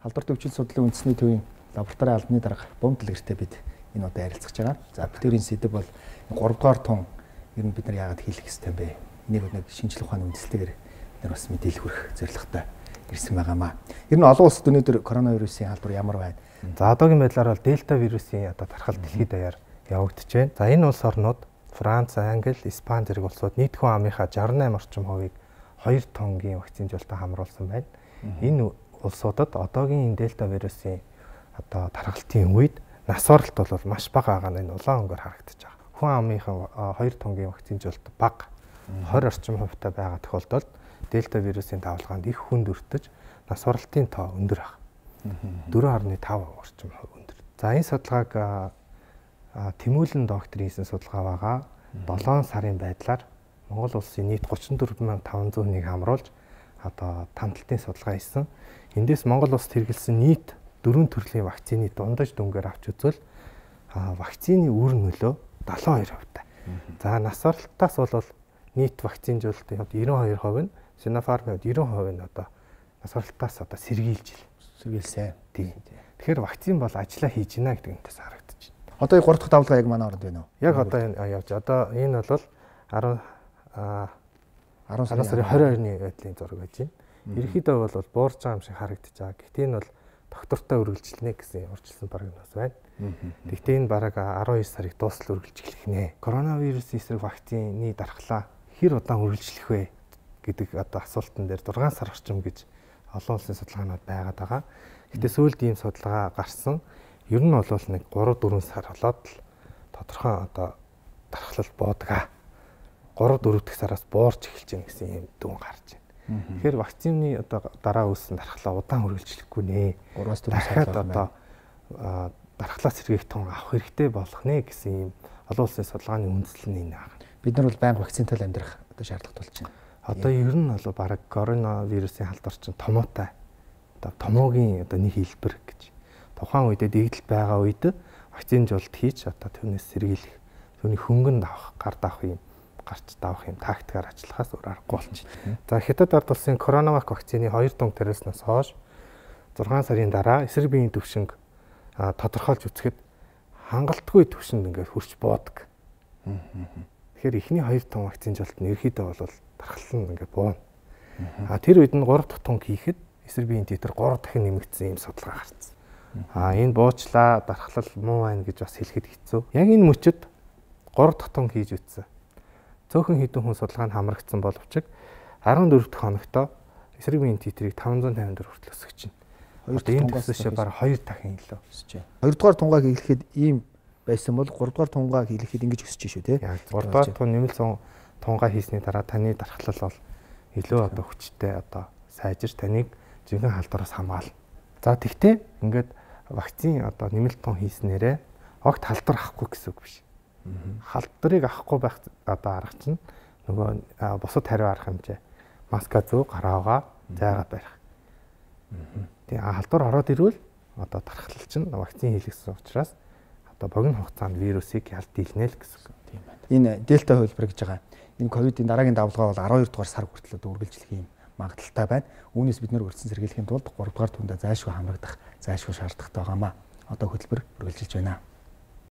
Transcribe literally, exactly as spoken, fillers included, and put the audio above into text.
Халдвар төвчл судлалын үндэсний төвийн лабораторийн албаны дарга Бомдл гэртээ бид энэ удаа ярилцж байгаа. За бүтээгдэхүүн сэдэв бол гурав дугаар тун ер нь бид нар яагаад хийх ёстой юм бэ? Энийг нэг шинжилгээ ухааны үндэслэлээр бид нар бас мэдээлэл хүргэх зорилготой ирсэн байгаамаа. Ер нь олон улсад өнөөдөр коронавирусын халдвар ямар байна? За одоогийн байдлаар бол дельта вирусын одоо тархал дэлхийд даяар явагдаж байна. За энэ улс орнууд Франц, Англи, Испани зэрэг улсууд нийт хүн амынхаа шестьдесят восемь орчим хувийг хоёр тонгийн вакцинжуулалтад хамруулсан байна. Энэ улсуудад одоогийн энэ дельта вирусын одоо тархалтын үед нас оролт бол маш бага байгаа нь энэ улаан өнгөөр харагдаж байгаа. Хүн амынхаа хоёр тонгийн вакцинжуулалт бага двадцать орчим хувьтай байгаа тохиолдолд дельта вирусын давалгаанд их хүнд өртөж нас оролтын тоо өндөр баг. four point five орчим хувь өндөр. За энэ судалгааг Тэмүүлэн докторийн хийсэн судалгаа байгаа. seven сарын байдлаар Монгол улсын нийт thirty-four thousand five hundred one хамруулж одоо тамталтын судалгаа хийсэн. Эндээс Монгол улсад хэрэгэлсэн нийт дөрвөн төрлийн вакцины дундаж дүнгээр авч үзвэл вакцины үр нөлөө seventy-two хувьтай. За нас оролтоос бол нийт вакцинжуулалтын хувьд ninety-two хувь нь, Sinopharm-ын хувьд ninety хувь нь одоо нас оролтоос одоо сэргийлж сэргийлсэн. Тийм. Тэгэхээр вакцин бол ажиллаа хийж гинэ гэдэг юмтаас харагдаж байна. Одоо гурав дахь давлага яг манай орнд байна уу? Яг одоо энэ явж. Одоо энэ бол ten сарын twenty-two-ны байдлын зураг байж байна. Ерөнхийдөө бол буурж байгаа юм шиг харагдаж байгаа. Гэхдээ энэ бол доктортой үргэлжлэнэ гэсэн урьдчилсан прогноз байна. Гэхдээ энэ бараг twelve сарыг дуустал үргэлжлэх нэ. Коронавирусын эсрэг вакцины дархлаа хэр удаан үргэлжлэх вэ гэдэг одоо асуултан дээр six сар орчим гэж олон улсын судалгаанууд байгаад байгаа. Гэхдээ сүүлд ийм судалгаа гарсан. Ер нь бол нэг three four сар болоод л тодорхой одоо дархлал буудаг. three four дахь сараас буурч эхэлж гэнэ гэсэн юм дүн гарч байна. Тэгэхээр вакцины одоо дараа үүссэн дархлаа удаан үргэлжлэхгүй нэ. Дахиад одоо дархлаа сэргээх тун авах хэрэгтэй болох нэ гэсэн юм олон улсын судалгааны үндэслэл нь байна. Бид нар бол байнга вакцинтай амьдрах одоо шаардлага тулж байна. Одоо ер нь бол баг коронавирусын халдвар чинь томоотой. Одоо томоогийн одоо нэг хэлбэр гэж. Тухайн үедээ дэгдэл байгаа үед вакцинжуулалт хийж одоо түүнээс сэргийлэх, түүний хөнгөнд авах, гард авах юм гарч давах юм тактикаар ажиллахаас өөр аргагүй болчихно. За Хятад ард улсын коронавак вакцины хоёр дунг тариаснаас хойш six сарын дараа эсрэг биеийн төвшинг тодорхойлж үзэхэд хангалтгүй төвшөнд ингээд хурж буудаг. Тэгэхээр эхний хоёр тонг вакцинжуулалт нь ерөөхдөө бол дархлал нь ингээд буuna. А тэр үед нь three дахь тонг хийхэд эсрэг биеийн титр three дахин нэмэгдсэн юм судалгаа гарсан. А энэ буучлаа дархлал муу байна гэж бас хэлэхэд хэцүү. Яг энэ мөчөд three дахь тонг хийж үтсэн. Цөөхөн хэдэн хүн судалгаанд хамрагдсан боловч fourteen дахь хоногтоо эсрэг биеийн titrийг five fifty-four хүртэл өсгөж байна. Хоёр дахь тунгаас бараг two дахин илүү өсөж байна. Хоёр дугаар тунгааг хийлгэхэд ийм байсан бол гурав дугаар тунгааг хийлгэхэд ингэж өсөж шүү те. гурав дугаар тун нэмэлт тунгаа хийсний дараа таны дархлал бол илүү одоо хүчтэй одоо сайжирч таныг жинхэнэ халдвараас хамгаална. За тэгтээ ингээд вакцины одоо нэмэлт тун хийснээрээ огт халдвар авахгүй гэсэн үг биш. Халдварыг авахгүй байх одоо арга чинь нөгөө бусад хариу арга хэмжээ. Маска зөө, гараагаа зайгаад барих. Тэгээ халдвар ороод ирвэл одоо дархлал чинь вакцины хийлгэсэн учраас одоо богино хугацаанд вирусыг ялт дийлнэ л гэсэн үг. Тийм байна. Энэ дельта хувилбар гэж байгаа. Энэ ковидын дараагийн давлгаа бол twelve дугаар сар хүртэл одоо үргэлжлэх юм магадaltaй байна. Үүнээс бид нэр өртсөн сэргийлэхийн тулд three дугаар тундаа зайлшгүй хамрагдах, зайлшгүй шаардлагатай байгаамаа. Одоо хөтөлбөр үргэлжилж байна.